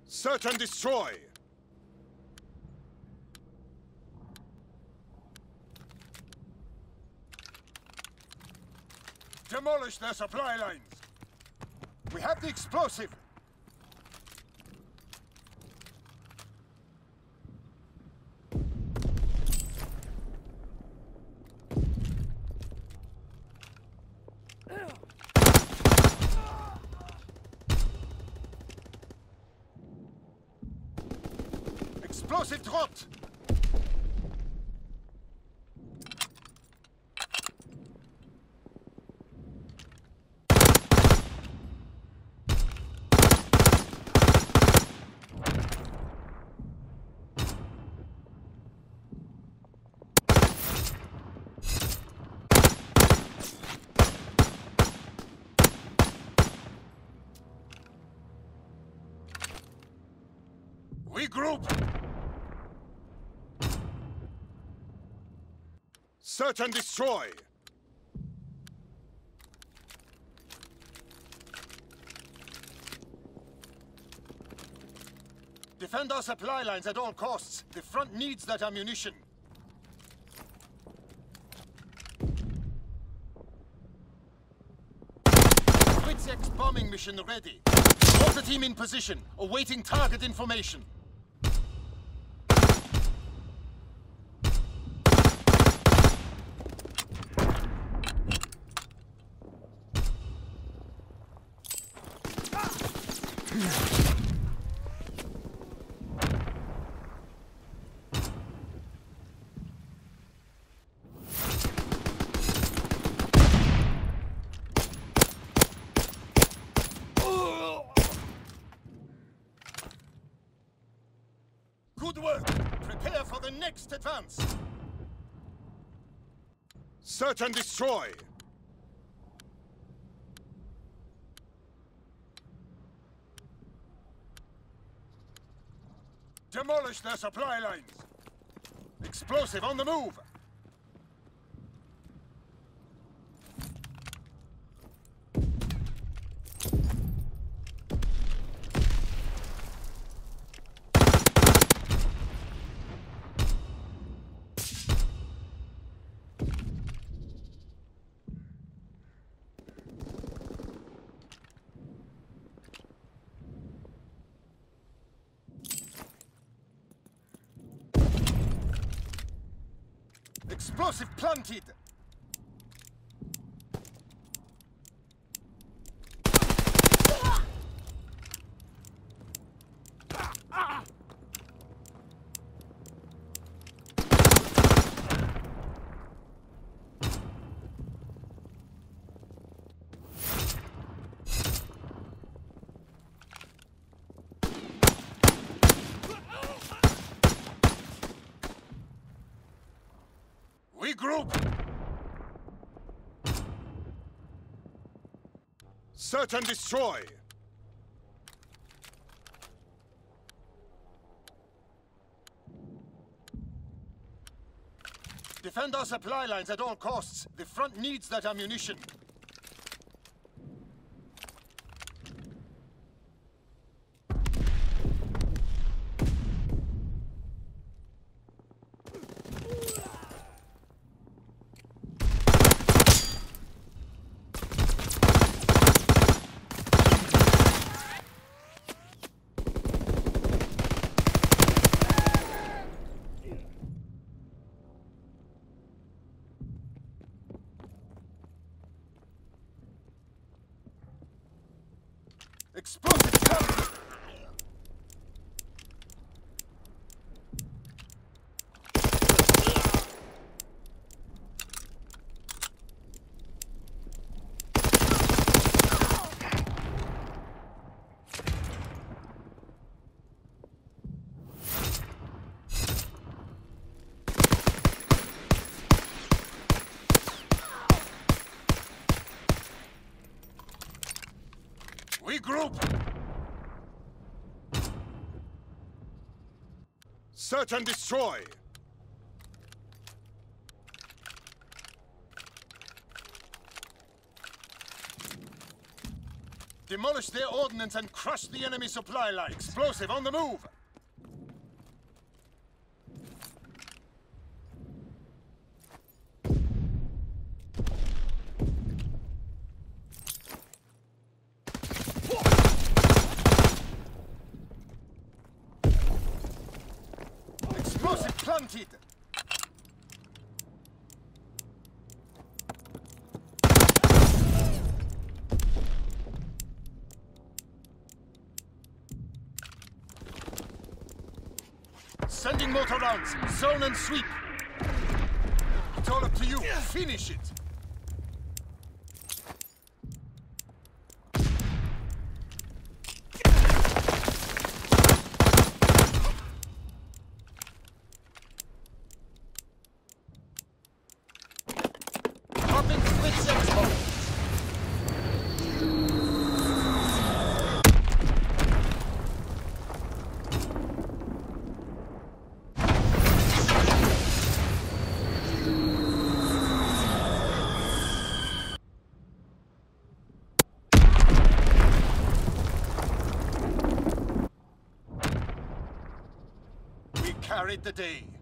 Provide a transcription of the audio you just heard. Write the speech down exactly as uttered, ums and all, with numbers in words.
Search and destroy! Demolish their supply lines! We have the explosive! Explosive dropped! Regroup! Search and destroy! Defend our supply lines at all costs. The front needs that ammunition. X bombing mission ready. Water team in position, awaiting target information. Good work! Prepare for the next advance! Search and destroy! Demolish their supply lines! Explosive on the move! Explosive planted! Regroup! Search and destroy! Defend our supply lines at all costs. The front needs that ammunition. Explosive target! Regroup! Search and destroy! Demolish their ordnance and crush the enemy supply line. Explosive on the move. Explosive planted. Sending mortar rounds. Zone and sweep. It's all up to you. Finish it. Dropping split sex bomb. Carried the day.